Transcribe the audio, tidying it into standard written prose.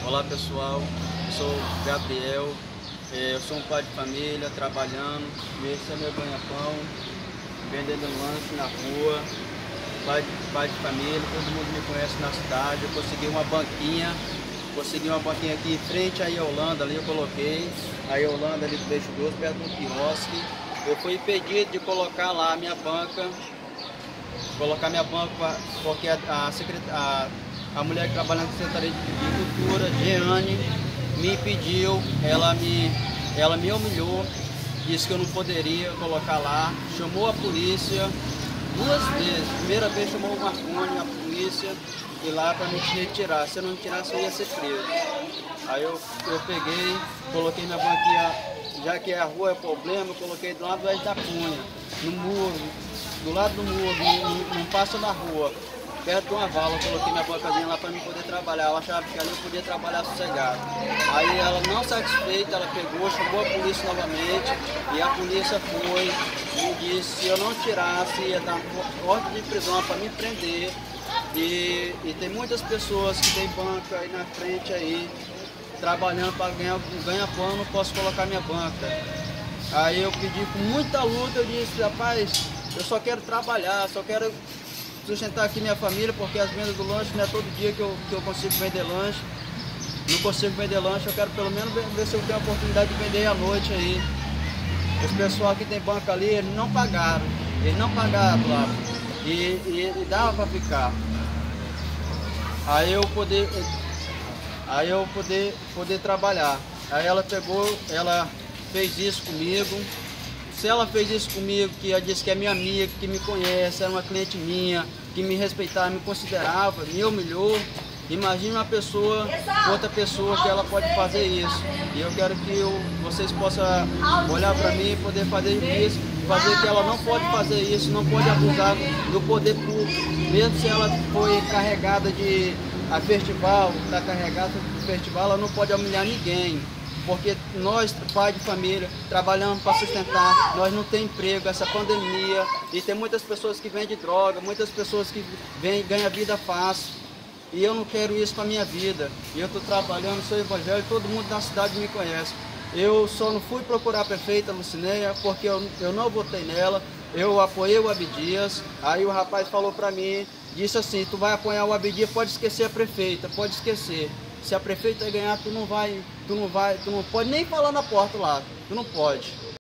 Olá pessoal, eu sou o Gabriel, eu sou um pai de família, trabalhando, e esse é meu ganha-pão, vendendo lanche na rua, pai de família, todo mundo me conhece na cidade. Eu consegui uma banquinha aqui em frente à Yolanda, ali eu coloquei, a Yolanda ali do Peixe Doce, perto do quiosque. Eu fui impedido de colocar lá a minha banca, porque a mulher que trabalha na Secretaria de Cultura, Jeane, me impediu, ela me humilhou, disse que eu não poderia colocar lá, chamou a polícia 2 vezes. Primeira vez chamou o Marconi, a polícia, e lá para me retirar. Se eu não tirasse, eu ia ser preso. Aí eu peguei, coloquei minha banquinha, já que a rua é problema, eu coloquei do lado do Edge da Cunha, no muro, do lado do muro, não passa da rua, perto de uma vala. Eu coloquei minha bancazinha lá para mim poder trabalhar. Eu achava que ali eu podia trabalhar sossegado. Aí ela, não satisfeita, ela pegou, chamou a polícia novamente, e a polícia foi e disse que se eu não tirasse, ia dar ordem de prisão para me prender. E tem muitas pessoas que tem banca aí na frente aí, trabalhando para ganhar pão, não posso colocar minha banca. Aí eu pedi com muita luta, eu disse, rapaz, eu só quero trabalhar, só quero sustentar aqui minha família, porque as vendas do lanche não é todo dia que eu consigo vender lanche. Não consigo vender lanche, eu quero pelo menos ver se eu tenho a oportunidade de vender à noite aí. Os pessoal que tem banca ali, eles não pagaram lá. E dava para ficar. Aí eu poder trabalhar. Aí ela pegou, ela fez isso comigo. Se ela fez isso comigo, que ela disse que é minha amiga, que me conhece, era uma cliente minha, que me respeitava, me considerava, me humilhou, imagine outra pessoa que ela pode fazer isso. E eu quero que vocês possam olhar para mim e poder fazer isso, fazer que ela não pode fazer isso, não pode abusar do poder público, mesmo se ela foi carregada a festival, está carregada de festival, ela não pode humilhar ninguém. Porque nós, pai de família, trabalhamos para sustentar, nós não temos emprego, essa pandemia, e tem muitas pessoas que vendem droga, muitas pessoas que ganham vida fácil, e eu não quero isso para minha vida. E eu estou trabalhando, sou evangélico, todo mundo na cidade me conhece. Eu só não fui procurar a prefeita Lucinéia, porque eu não votei nela, eu apoiei o Abdias. Aí o rapaz falou para mim, disse assim, tu vai apoiar o Abdias, pode esquecer a prefeita, pode esquecer. Se a prefeita ganhar, tu não pode nem falar na porta lá, tu não pode.